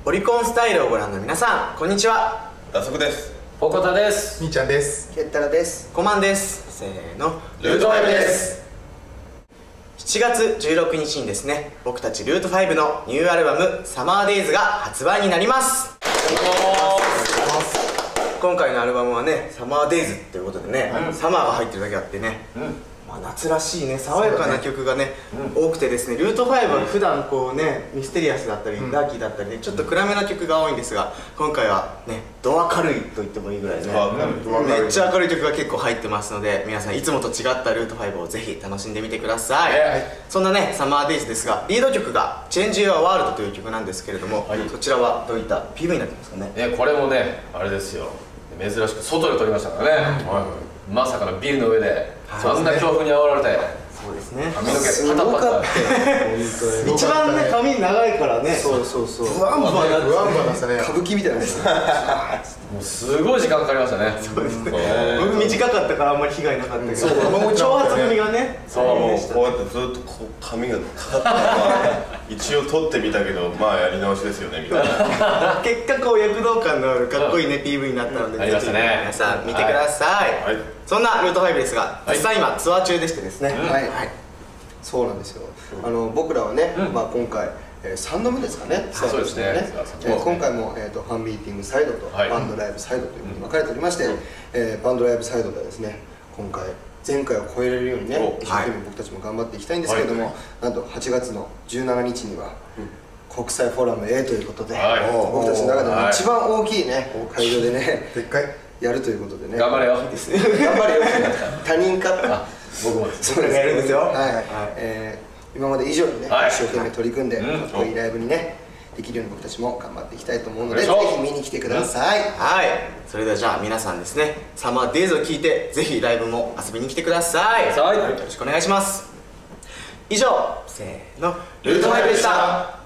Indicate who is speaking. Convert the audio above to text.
Speaker 1: オリコンスタイルをご覧の皆さん、こんにちは。
Speaker 2: 脱足です。
Speaker 3: おこたです。
Speaker 4: みーちゃんです。
Speaker 5: ケッタラです。
Speaker 1: コマンです。せーの、
Speaker 3: ルート5です。
Speaker 1: 7月16日にですね、僕たちルート5のニューアルバム「サマーデイズが発売になります。今回のアルバムはね、サマーデイズっていうことでね、サマーが入ってるだけあってね、夏らしいね、爽やかな曲がね、多くてですね、ルート5は普段こうね、ミステリアスだったり、ダーキーだったりね、ちょっと暗めな曲が多いんですが、今回はね、ド明るいと言ってもいいぐらいね、めっちゃ明るい曲が結構入ってますので、皆さんいつもと違ったルート5をぜひ楽しんでみてください。そんなね、サマーデイズですが、リード曲が「Change Your World」という曲なんですけれども、そちらはどういった PV になってますかね。
Speaker 3: これもね、あれですよ、珍しく外で撮りましたからね。まさかのビルの上でそんな強風に煽られて、
Speaker 1: そうですね、
Speaker 3: 髪の毛パタパタ
Speaker 1: 一番ね、髪長いからね、
Speaker 5: そうそうそう。
Speaker 4: ブワンバンだったね。
Speaker 5: 歌舞伎みたいなです。
Speaker 3: もうすごい時間かかりましたね。
Speaker 1: そうですね。僕短かったからあんまり被害なかったけど、長髪組がね、
Speaker 2: そう、もうこうやってずっとこう髪がかかったまま一応撮ってみたけど、まあやり直しですよねみたいな。
Speaker 1: 結果こう躍動感のあるかっこいいね PV になったので、ぜひ皆さん見てください。そんなルート5ですが、実際今ツアー中でしてですね。
Speaker 5: はい。そうなんですよ。僕らはね、まあ今回3度目ですかね。
Speaker 3: そうですね。
Speaker 5: 今回もファンミーティングサイドとバンドライブサイドというふうに分かれておりまして、バンドライブサイドではですね、今回前回を超えられるようにね、一生懸命僕たちも頑張っていきたいんですけれども、なんと8月の17日には国際フォーラム A ということで、僕たちの中でも一番大きいね会場でね、
Speaker 4: でっかい
Speaker 5: やるということでね。
Speaker 3: 頑張れよ。
Speaker 5: 頑張れよ。他人か。
Speaker 3: 僕も
Speaker 5: そうです。
Speaker 1: やるんですよ。
Speaker 5: はい。今まで以上にね、一生懸命取り組んでかっこいいライブにねできるように僕たちも頑張っていきたいと思うので、ぜひ見に来てください。
Speaker 1: はい、それではじゃあ皆さんですね、サマーデイズを聴いてぜひライブも遊びに来てください。よろしくお願いします。以上、せーの、ルート5でした。